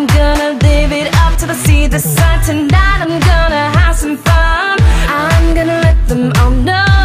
I'm gonna live it up till I see the sun. Tonight I'm gonna have some fun. I'm gonna let them all know